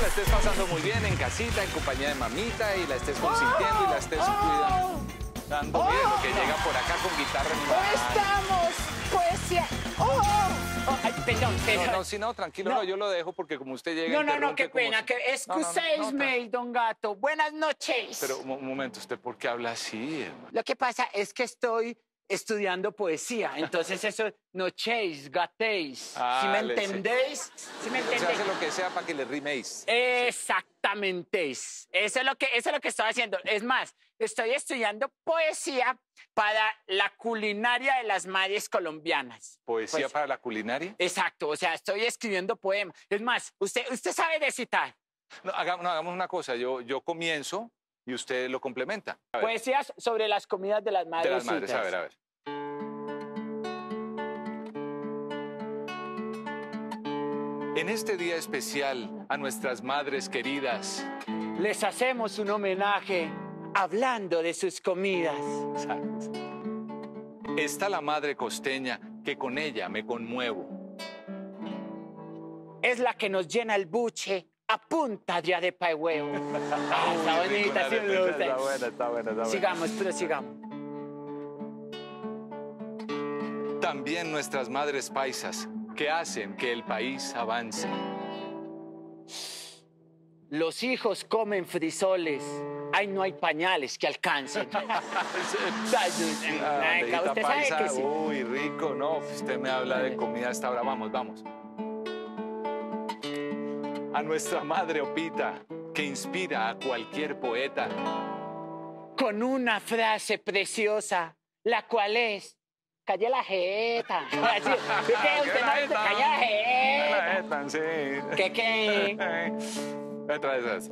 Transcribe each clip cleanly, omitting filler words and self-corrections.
la estés pasando muy bien en casita, en compañía de mamita, y la estés consintiendo y la estés cuidando. Mire lo que llega por acá con guitarra en mano. Estamos, poesía. Ay, perdón. No, tranquilo, no, yo lo dejo porque como usted llega... No, qué pena. Excuséisme, don Gato. Buenas noches. Pero un momento, ¿usted por qué habla así, hermano? Lo que pasa es que estoy estudiando poesía, entonces eso, nocheis, gatéis. ¿Sí me entendéis? ¿Sí me Se entendéis? hace lo que sea para que le riméis. Exactamente. Eso es lo que estoy haciendo. Es más, estoy estudiando poesía para la culinaria de las madres colombianas. ¿Poesía Pues, para la culinaria? exacto, o sea, estoy escribiendo poemas. Es más, usted sabe recitar. No, hagamos una cosa, yo comienzo y usted lo complementa. A ver, Poesías sobre las comidas de las de madres. las madres, a ver. En este día especial a nuestras madres queridas. Les hacemos un homenaje hablando de sus comidas. Está la madre costeña que con ella me conmuevo. Es la que nos llena el buche a punta de arepa de huevo. Está bonita, sí me gusta. Está buena. Sigamos, pero sigamos. También nuestras madres paisas que hacen que el país avance. Los hijos comen frisoles. Ay, no hay pañales que alcancen. Bandejita Usted sabe paisa, que sí. uy, rico, no, usted me habla de comida hasta ahora, vamos. A nuestra madre Opita, que inspira a cualquier poeta. Con una frase preciosa, la cual es: calle la jeta. Así, ¿qué? Usted no dice, calle la jeta. Sí. ¿Qué? Otra vez.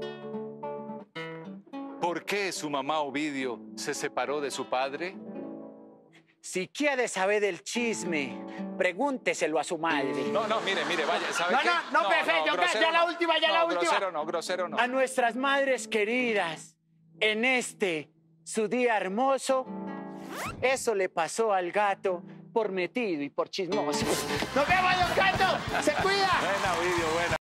¿Por qué su mamá Ovidio se separó de su padre? Si quiere saber del chisme, pregúnteselo a su madre. No, mire, vaya, ¿sabe qué? No, perfecto, grosero ya la no. última. Grosero no. A nuestras madres queridas, en su día hermoso, eso le pasó al gato por metido y por chismoso. ¡Nos vemos, don Gato! ¡Se cuida! Buena, Ovidio, buena.